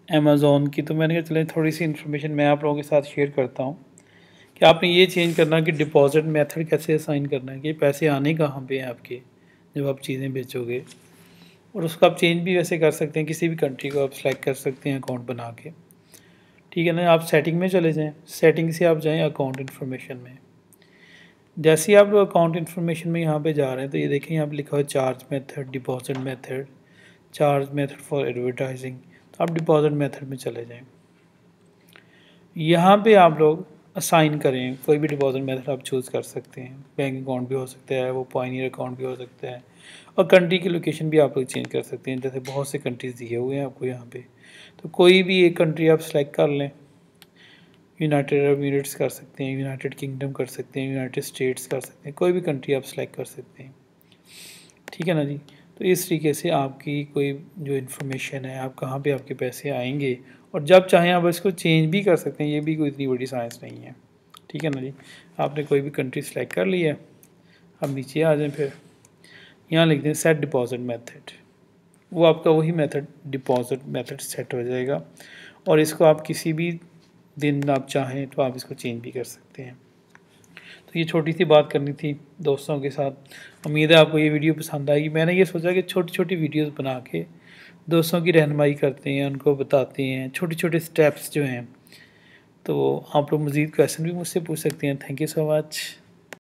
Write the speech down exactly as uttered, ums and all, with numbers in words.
Amazon की, तो मैंने कहा चलें थोड़ी सी इन्फॉर्मेशन मैं आप लोगों के साथ शेयर करता हूँ कि आपने ये चेंज करना कि डिपॉज़िट मेथड कैसे असाइन करना है कि पैसे आने कहाँ पे हैं आपके जब आप चीज़ें बेचोगे। और उसको आप चेंज भी वैसे कर सकते हैं, किसी भी कंट्री को आप सेलेक्ट कर सकते हैं अकाउंट बना के, ठीक है ना। आप सेटिंग में चले जाएँ, सेटिंग से आप जाएँ अकाउंट इन्फॉर्मेशन में। जैसे ही आप अकाउंट इन्फॉर्मेशन में यहाँ पे जा रहे हैं तो ये देखें यहाँ पे लिखा हुआ है charge method, deposit method, charge method for advertising. तो आप डिपॉजिट मेथड में चले जाएं। यहाँ पे आप लोग असाइन करें, कोई भी डिपॉजिट मेथड आप चूज़ कर सकते हैं। बैंक अकाउंट भी हो सकता है, वो पॉइनियर अकाउंट भी हो सकता है, और कंट्री की लोकेशन भी आप लोग चेंज कर सकते हैं। जैसे बहुत से कंट्रीज़ दिए हुए हैं आपको यहाँ पे, तो कोई भी एक कंट्री आप सेलेक्ट कर लें। यूनाइटेड अरब एमिरेट्स कर सकते हैं, यूनाइटेड किंगडम कर सकते हैं, यूनाइटेड स्टेट्स कर सकते हैं, कोई भी कंट्री आप सेलेक्ट कर सकते हैं, ठीक है ना जी। तो इस तरीके से आपकी कोई जो इन्फॉर्मेशन है, आप कहाँ पे आपके पैसे आएंगे, और जब चाहें आप इसको चेंज भी कर सकते हैं। ये भी कोई इतनी बड़ी साइंस नहीं है, ठीक है ना जी। आपने कोई भी कंट्री सेलेक्ट कर लिया, अब नीचे आ जाएं, फिर यहाँ लिख दें सेट डिपॉजिट मेथड। वो आपका वही मेथड डिपॉजिट मेथड सेट हो जाएगा, और इसको आप किसी भी दिन आप चाहें तो आप इसको चेंज भी कर सकते हैं। तो ये छोटी सी बात करनी थी दोस्तों के साथ। उम्मीद है आपको ये वीडियो पसंद आएगी। मैंने ये सोचा कि छोटी छोटी वीडियोस बना के दोस्तों की रहनुमाई करते हैं, उनको बताते हैं छोटे छोटे स्टेप्स जो हैं। तो आप लोग मज़ीद क्वेश्चन भी मुझसे पूछ सकते हैं। Thank you so much.